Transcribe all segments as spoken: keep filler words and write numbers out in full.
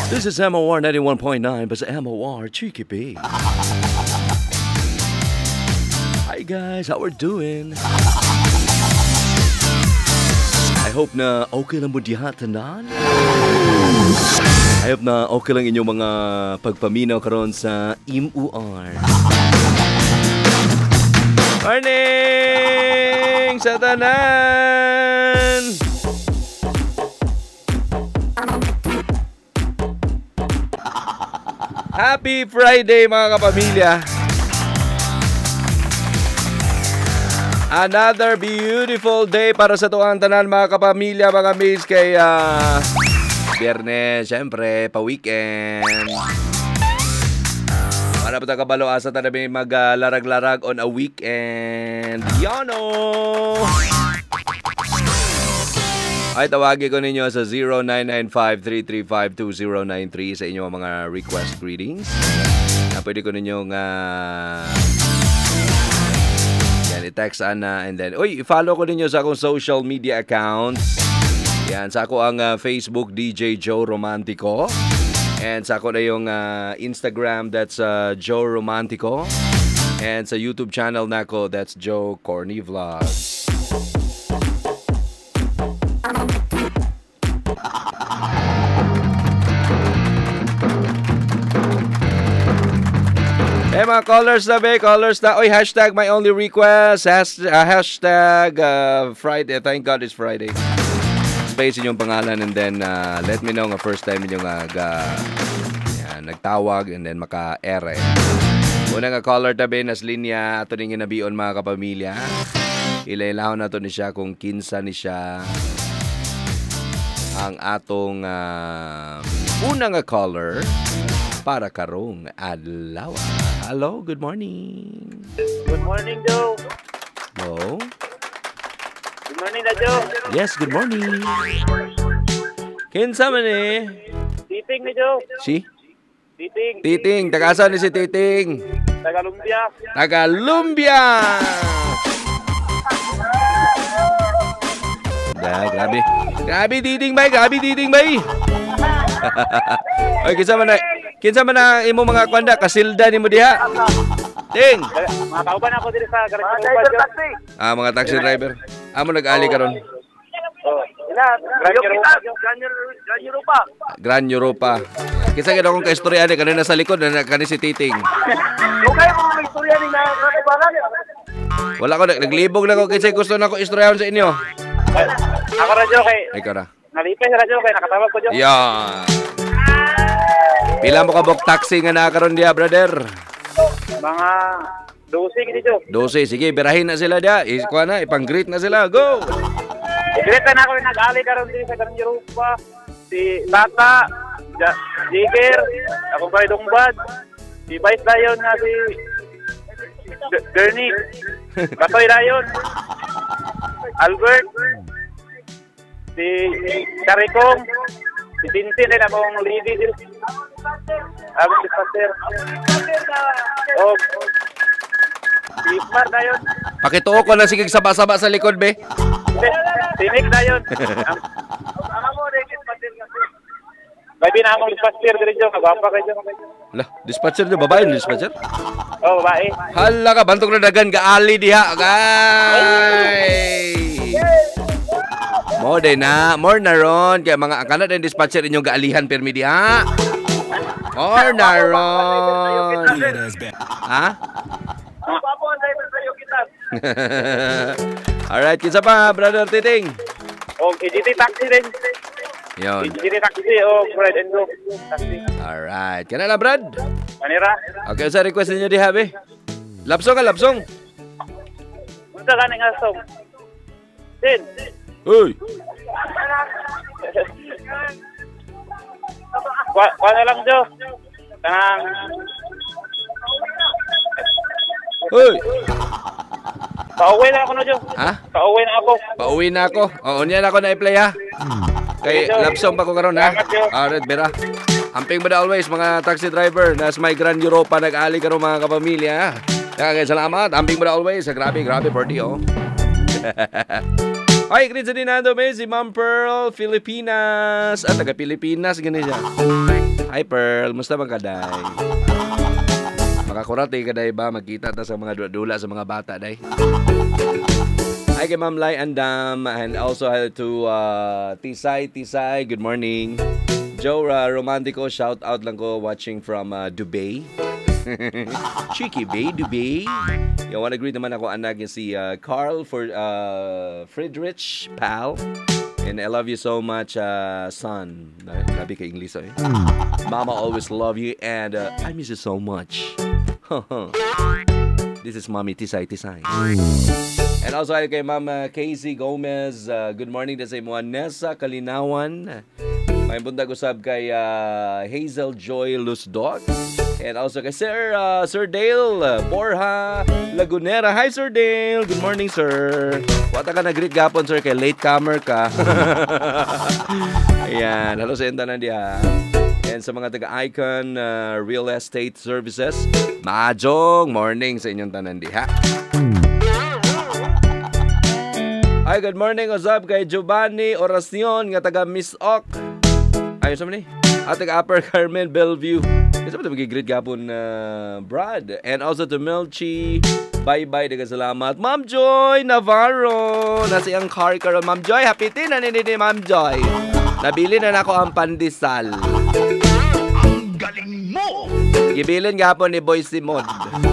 This is M O R ninety-one point nine, but M O R Cheeky B. Hi guys, how we're doing? I hope na okay lang mo diha tanan. I hope na okay lang inyong mga pagpaminaw karon sa M O R. Morning sa tanan! Happy Friday mga kapamilya! Another beautiful day para sa tuwang tanan mga kapamilya, mga mates, kay uh, Biyernes, syempre, pa-weekend. Para po tayo kabalo, asa tayo may mag-larag-larag on a weekend. Yano! Ay, tawagin ko ninyo sa zero nine nine five, three three five, two zero nine three sa inyong mga request greetings. Na pwede ko ninyong uh, yan, i-text ana, and then, uy, i-follow ko ninyo sa akong social media accounts. Yan, sa ako ang uh, Facebook, D J Joe Romantico. And sa ako na yung uh, Instagram, that's uh, Joe Romantico. And sa YouTube channel na ko, that's Joe Corny Vlogs. Eh mga callers na be, callers na. Oy, hashtag my only request. Hashtag, uh, hashtag uh, Friday. Thank God it's Friday. Space inyong pangalan and then uh, let me know nga first time inyong uh, ga, yan, nagtawag and then maka-ere. Una nga caller tabi nas linya ato ning ginabion mga kapamilya. Ilailaw na to ni siya kung kinsa ni siya ang atong uh, una nga caller para karong adlaw. Hello, good morning. Good morning, Joe. Hello. Good morning, na Joe. Yes, good morning. Kinsa man eh? Titing ni Joe. Si? Titing. Titing, taga-saan ni si Titing? Taga-Lumbia. Taga-Lumbia! Da, grabe. Grabe Titing bay, grabe Titing bay. Oy, kinsa man na? Kinsa man na imo mga kwanda kasilda nimo diha? Ting. Mga kauban ako diri sa garage taxi. Ah, mga taxi driver. Amo nag-ali karon. Oh, ina, Gran Europa. Gran Europa. Kinsa gid akong kaistorya ni kanina sa likod na kani si Titing. Okay mo ang istorya ni na katibaran. Wala ko naglibog na ko kinsa gusto nako istoryahan sa inyo. Ako radyo kay. Ay kara. Nalipay sa radyo kay nakatawag ko Joe. Yeah. Pila mo ka bok taxi nga nakakaroon diya, brother? Mga twelve gid Joe. twelve, sige, birahin na sila diya. Ikuha na, ipang-greet na sila. Go! I-greet na ako nag-ali karon diri sa Gran Europa. Si Tata, Jigger, akong kay Dongbad, si Vice Lion nga si Gurney, Katoy Lion, Albert, si Karikong, si Tintin nila mong lady dito. Abot si Pater. Oh, si Ismar na yun. Pakituo ko na sige saba-saba sa likod, be. Si Nick na yun. Ama mo, Regis Pater kasi. Baby na among dispatcher dito, magwapa kayo. Lah, dispatcher nyo, babae yung dispatcher? Oh, babae. Hala ka, bantog na dagan, gaali diha. Agay! More din na, more na ron. Kaya mga akala na yung dispatcher inyong gaalihan permi diha. More na ron. Ha? Papo ang driver sa iyo kita. Alright, kinsa pa, brother Titing? Oh, E G T taxi rin. Yun. E G T taxi, oh, Brad and go. Taxi. Alright, kana na, Brad? Manira. Okay, sa request ninyo diha, be? Lapsong ka, lapsong. Unsa ka nga song? Din. Uy! Wa wa na lang Jo. Kanang Uy! pauwi na ako no Jo. Ha? Pauwi na ako. Pauwi na ako. Oo, niyan ako na i-play, ha? Kay lapsong pa ko karon, ha? Alright, bera. Amping ba always, mga taxi driver. Nas may Gran Europa, nag-ali karon mga kapamilya, ha? Kaya salamat. Amping ba always. Grabe, grabe, party, oh. Ay, greet sa dinado may si Ma'am Pearl, Filipinas. Ah, taga Pilipinas, ganun siya. Hi Pearl, musta bang kaday? Makakurate ka day ba? Magkita ta sa mga dula sa mga bata day. Hi kay Ma'am Lai Andam and also hi to uh, Tisay, Tisay, good morning. Joe uh, Romantico, shout out lang ko watching from uh, Dubai. Cheeky Bay, Dubai. I wanna greet naman ako anak niya si uh, Carl for uh, Friedrich Pal. And I love you so much, uh, son. Nabi ka English eh. Mama always love you and uh, I miss you so much. This is Mommy Tisay Tisay. And also hi kay Mama Casey Gomez. Uh, good morning na sa imo Nessa Kalinawan. May buntag usab kay uh, Hazel Joy Lusdog. And also kay Sir uh, Sir Dale uh, Borja Lagunera. Hi Sir Dale. Good morning sir. Wata ka na-greet gapon sir kay late comer ka. Ayan. Hello sa intanan diha. And sa mga taga-Icon uh, Real Estate Services. Mahadjong morning sa inyong tanan diha. Hi, good morning. What's up kay Giovanni Oracion nga taga Miss Ok. Ayun sa ni. At taga Upper Carmen Bellevue. Kasi ba ito mag-greet gapon na uh, Brad. And also to Melchi. Bye-bye. Daga salamat. Ma'am Joy Navarro. Nasa iyang car karon. Ma'am Joy, happy tin. Ano ni Ma'am Joy? Nabili na na ako ang pandesal. Ang galing mo! Gibilin gapon ni Boy Simod.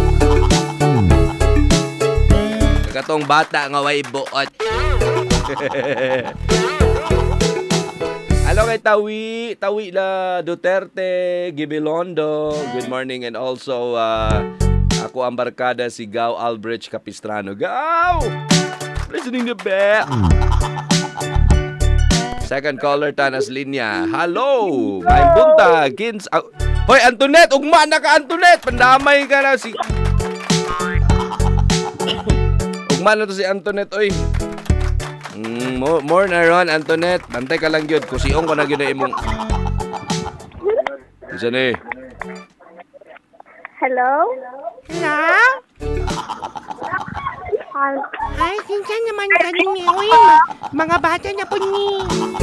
Katong bata nga way buot. Hello kay Tawi, Tawi la Duterte, Gibilondo. Good morning and also uh, ako ang barkada si Gao Albrecht Capistrano. Gao! Listening to back. Second caller tanas linya. Hello! May bunta, Gins. Uh, Hoy Antoinette, ugma na ka Antoinette. Pandamay ka na si Ugma na to si Antoinette oy. Mm, more, more na ron, Antoinette. Bantay ka lang yun. Kusiong ko na yun na imong... Isa na eh. Hello? Hello? Hi. Ay, sinsan naman ganun ni Uy, ma- mga bata na po ni.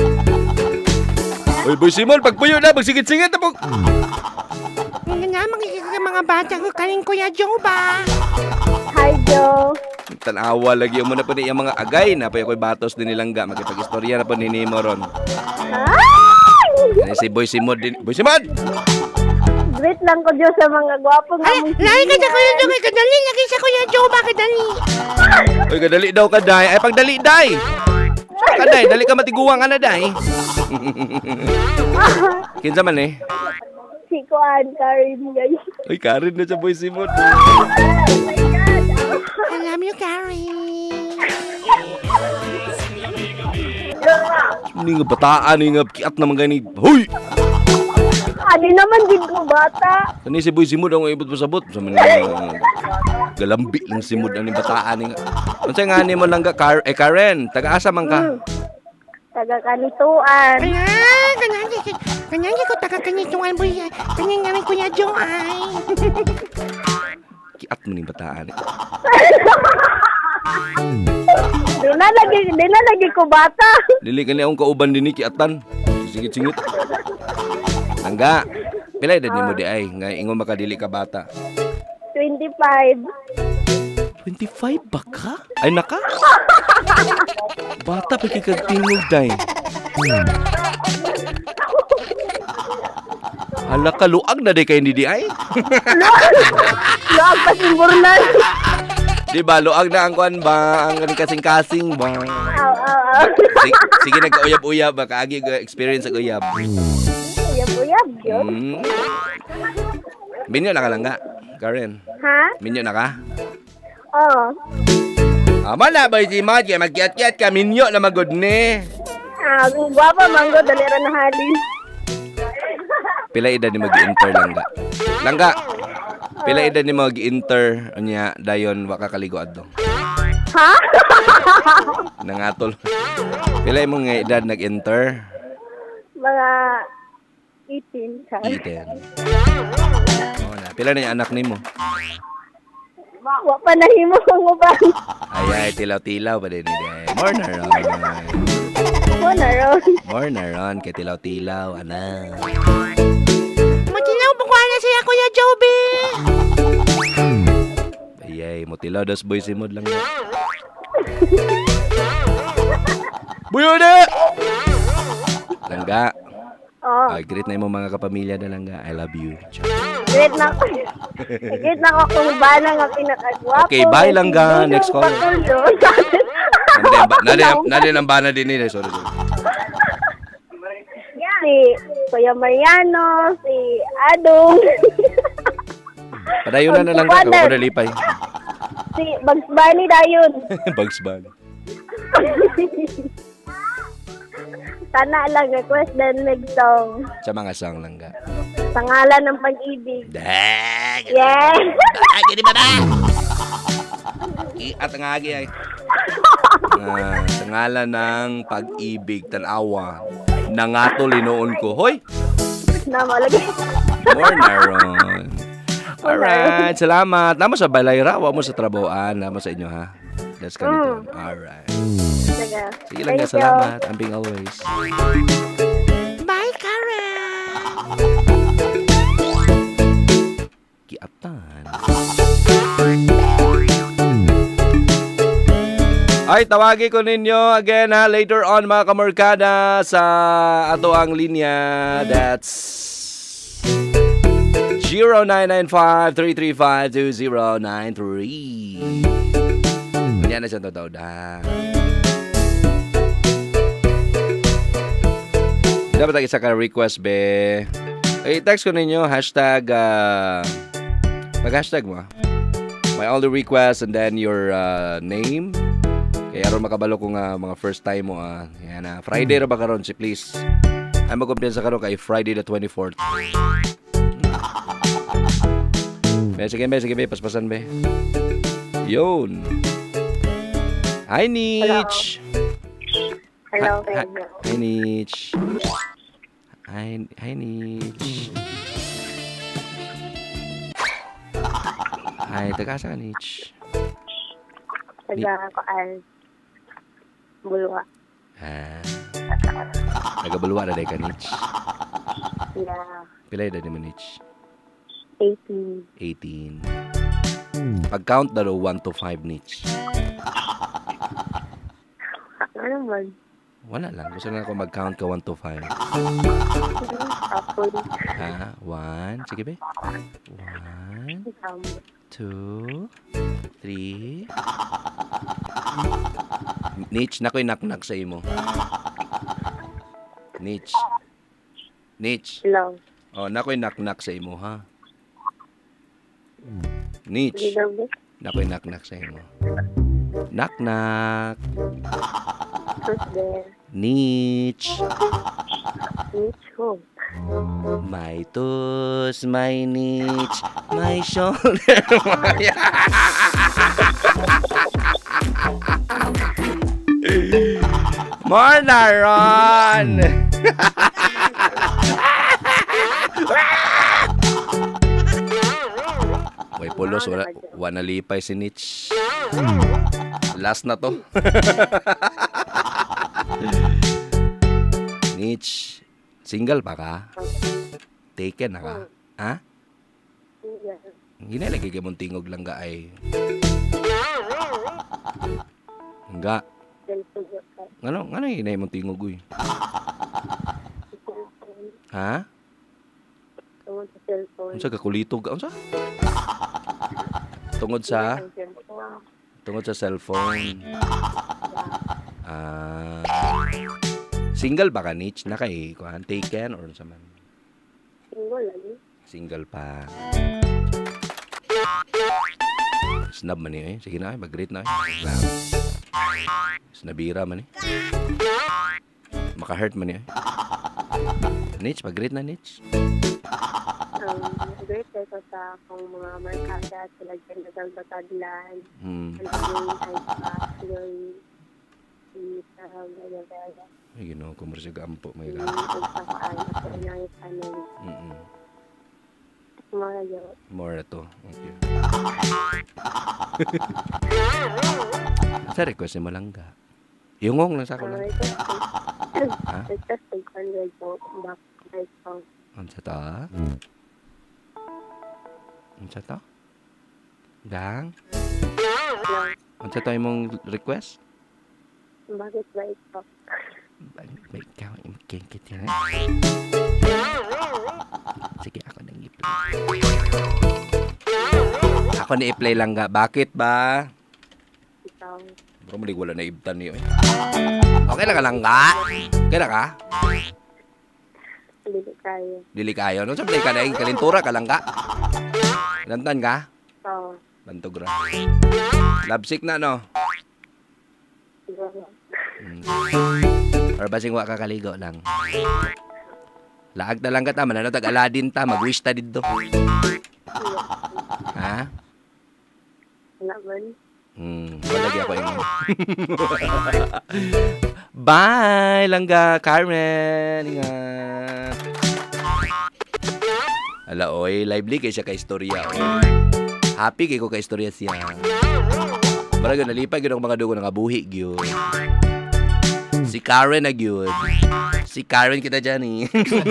Uy, Boy Simon, pagpuyo na, magsigit-sigit na po. Nga na, mga, mga bata ko kaling Kuya Joe ba? Hi, Joe. Tanawa lagi mo na po niya mga agay na pa ako'y batos din nilang ga. Magkipag-istorya na po ni Nemo ron. Hi! Yan si Boy Simon din. Boy Simon! Greet lang ko, Joe, sa mga gwapong Ay, lahi ka sa Kuya Joe, kadali lagi sa Kuya Joe ba, kadali? Uy, kadali daw kaday. Ay, pagdali, day! Kaday, dali ka matiguang ka na, day. Kinsa man eh? Si Kuan, Karin, guys. Uy, Karin na siya, Boy Simon. Oh my God! I love you, Carrie. Hindi nga bataan, hindi nga kiat naman gani. Huy! Adi naman din ko, bata. Kani si Boy Simod ang ibot pasabot. Sa mga galambi lang Simod ang bataan nga. Unsa nga ni mo lang ka Car eh Karen, taga-asa man ka? Hmm. Taga-kanituan. Kanya, kanya, kanya, kanya ko taga-kanituan, boy. Kanya nga rin Kuya Joe, ay. Kiat mo ni bataan. Di na lagi, di na lagi ko, bata. Dili kani akong kauban din ni kiatan. Singit-singit. Langga. Pila edad nimo di ay nga ingon makadili ka bata? twenty-five. twenty-five ba ka? Ay naka? Bata pa kikagtingog day. Hala ka luag na day kay hindi di ay. Luag pa simburnan. Di ba luag na ang kuan ba ang kasing-kasing ba? Aw, aw, aw. Sige, sige nagka-uyab-uyab ba kaagi experience sa uyab. Uyab-uyab, Joe. Mm. Minyo na ka lang nga, Karen. Ha? Minyo na ka? Oo. Ama na ba si Mad? Kaya magkiat-kiat ka, minyo na magod ni. Ah, ang gwapa, manggo, dalira na halin. Pila edad ni mag-inter langga? Langga, pila edad ni mag-inter niya dayon wa ka kaligo adto. Ha? Nangatol. Pila imong nga edad nag-inter? Mga eighteen, ka. Iten. Oh na, pila na yung anak nimo? Wa pa nahimo ang uban. Ay ay tilaw-tilaw pa din ni. More na ron. More na ron. More na ron. Kay tilaw-tilaw, ana. Matinaw po ko na siya, Kuya Joby. Ayay, mo tilaw. Das boy simod lang na. Buyo na! Langga. Oh, Ay, greet na yung mga kapamilya na Langga. I love you. great na ko. Great na ko kung ba na nga pinakagwapo. Okay, bye, Langga. Next call. Patulo. Nali, nali ng bana din nila. Sorry, sorry. Si Kuya Mariano, si Adong. Padayunan na lang ka. Kung ako nalipay. Si Bugs Bunny dayon. Bugs Bunny. Sana lang request din meg song. Sa mga song Langga. Sa ngalan ng pag-ibig. Dag! Yes! Gini ba ba? At ang agi ay. Uh, sa ngalan ng pag-ibig, tanawa, nangatol inoon ko. Hoy! Nama lagi. More na ron. Alright, salamat. Namo sa balay ra, wa mo sa trabahoan. Namo sa inyo ha. That's ganito. Mm. Alright. Sige. Sige lang nga, salamat. Amping always. Bye, Karen. Kiatan. Ay, tawagi ko ninyo again ha, later on mga kamarkada sa ato ang linya. That's zero nine nine five, three three five, two zero nine three. Yan na siya totoo da. Dapat ang isa ka request be. Eh, text ko ninyo hashtag uh, mag-hashtag mo. My only request and then your uh, name. Kaya ron makabalo ko nga mga first time mo ah. Yan na. Friday ra ba karon si please. Ay magkumpiyansa karon kay Friday the twenty-fourth. Be, sige be, sige be, paspasan be. Yun. Hi Nitch. Hello. Hi, hi, hi Nitch. Hi, hi Nitch. Hi, taga sa Nitch. Taga Koan. Bulwa. Ah. Taga Bulwa na day ka Nitch. Yeah. Pilay na naman Nitch. eighteen. eighteen. Pag-count na daw one to five Nitch. Ano man? Wala lang. Gusto na ako mag-count ka one to five. Apple. Ha? one. Sige be. one, two, three. Nitch, nako'y nak-nak sa imo. Nitch. Nitch. Hello. Oh, nako'y nak-nak sa imo, ha? Nitch. Nako'y nak-nak sa imo. Nak-nak. Who's there? Nitch. Nitch who? My toes, my niche, my shoulder, my... More na ron! Way pulos, wala, wala lipay si Nitch. Last na to. Nitch, single pa ka? Taken na ka? Ha? Hindi na lagi kayo mong tingog lang ga ay. Nga. Ano? Ano yung inay mong tingog uy? Ha? Tungod sa cellphone. Ano sa kakulitog? Ano sa? Tungod sa? Tungod sa cellphone. Ah... Single ba ka, Nitch? Na kay kuhan, taken or sa man? Single lagi. Single pa. Snub man eh. Sige na, mag-rate na. Snabira man eh. Maka-hurt man eh. Nitch, mag-rate na, Nitch. Um, great ko sa akong mga markada sila dyan na Batadlan. Hmm. Ang yung ay pa, yung sa Gagagaya. Ay, gino, kumarasya gampo. May Yung gampo. pagpapaan ako inayos anong Mm-mm. mga yun. More na to. Okay. Sa request mo lang ga. Yungong lang sa ako Ah, lang. ito. Ha? Ito, take one hundred po. Back, right po. Ano sa to? Ano sa to? Gang? Ano sa to imong request? Bakit ba ito? Ba ba ikaw yung kingkit yun? Sige, ako nang i-play. Ako na i-play lang ga. Bakit ba? Ikaw. Bro, malig wala na ibtan niyo eh. Okay na ka lang ga? Okay na ka? Hindi kayo. Dili kayo. No, sa play ka na yung kalintura ka lang ga? Lantan ka? Oo. Bantog ra. Labsik na no? Siguro. Hmm. Or basing wa ka kaligo lang. Laag na lang ka ta. Manano tag Aladdin ta. Mag-wish ta dito. Ha? Wala man. Hmm. Wala lagi ako yung... Bye, langga, Carmen. Ingat. Ala, oy, lively kay siya ka istorya. Oy. Happy kay ko ka istorya siya. Para yun, nalipag yun ang mga dugo ng abuhi, gyud. Si Karen na gyud. Si Karen kita dyan eh.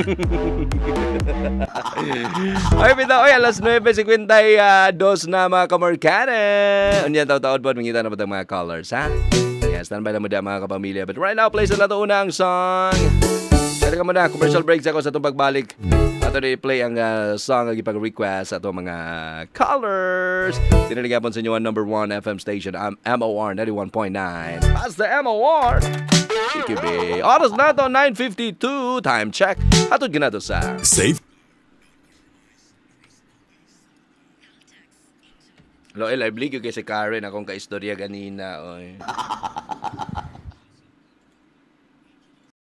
Oy, pita, oy, alas nueve fifty-two na mga kamarkane. Unyan, taon-taon po, mangita na ba itong mga colors, ha? Yes, standby lang mo dyan mga kapamilya. But right now, play sa nato unang song. Kaya ka muna, commercial breaks ako sa itong pagbalik. Ato na i-play ang uh, song ang ipag-request sa itong mga colors. Tinaligan po sa inyo ang number one F M station, um, M O R ninety-one point nine. That's the M O R. C Q B. Oras na ito, nine fifty-two. Time check. Hatod ka na ito sa... Safe. Hello, eh, lively ko kay si Karen. Akong kaistorya ganina. Oy.